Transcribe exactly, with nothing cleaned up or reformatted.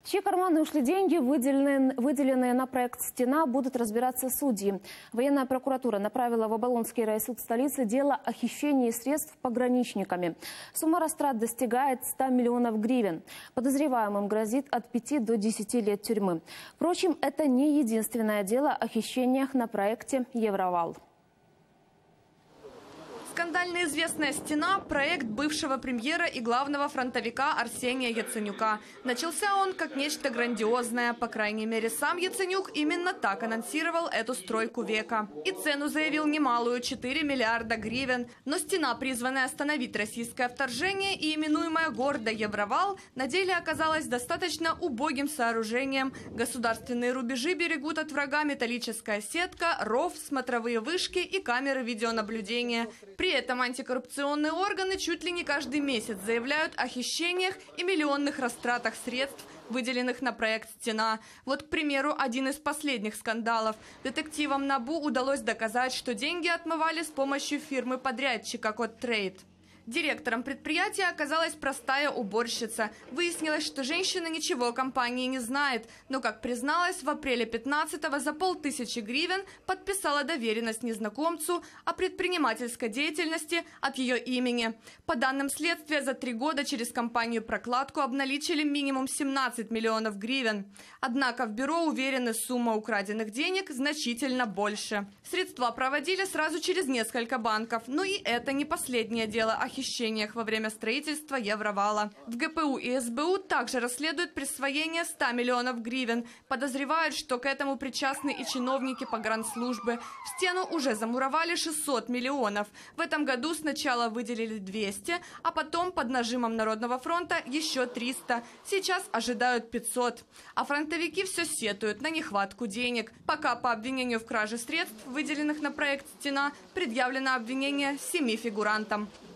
В чьи карманы ушли деньги, выделенные, выделенные на проект «Стена», будут разбираться судьи. Военная прокуратура направила в Оболонский райсуд столицы дело о хищении средств пограничниками. Сумма растрат достигает ста миллионов гривен. Подозреваемым грозит от пяти до десяти лет тюрьмы. Впрочем, это не единственное дело о хищениях на проекте «Евровал». Скандально известная «Стена» – проект бывшего премьера и главного фронтовика Арсения Яценюка. Начался он как нечто грандиозное. По крайней мере, сам Яценюк именно так анонсировал эту стройку века. И цену заявил немалую – четыре миллиарда гривен. Но «Стена», призванная остановить российское вторжение и именуемая гордо «Евровал», на деле оказалась достаточно убогим сооружением. Государственные рубежи берегут от врага металлическая сетка, ров, смотровые вышки и камеры видеонаблюдения. При этом антикоррупционные органы чуть ли не каждый месяц заявляют о хищениях и миллионных растратах средств, выделенных на проект «Стена». Вот, к примеру, один из последних скандалов. Детективам НАБУ удалось доказать, что деньги отмывали с помощью фирмы-подрядчика «Кодтрейд». Директором предприятия оказалась простая уборщица. Выяснилось, что женщина ничего о компании не знает, но, как призналась, в апреле пятнадцатого за полтысячи гривен подписала доверенность незнакомцу о предпринимательской деятельности от ее имени. По данным следствия, за три года через компанию «Прокладку» обналичили минимум семнадцать миллионов гривен. Однако в бюро уверены, сумма украденных денег значительно больше. Средства проводили сразу через несколько банков, но и это не последнее дело о хищениях во время строительства Евровала. В ГПУ и СБУ также расследуют присвоение ста миллионов гривен. Подозревают, что к этому причастны и чиновники погранслужбы. В «Стену» уже замуровали шестьсот миллионов. В этом году сначала выделили двести, а потом под нажимом Народного фронта еще триста. Сейчас ожидают пятьсот. А фронтовики все сетуют на нехватку денег. Пока по обвинению в краже средств, выделенных на проект «Стена», предъявлено обвинение семи фигурантам.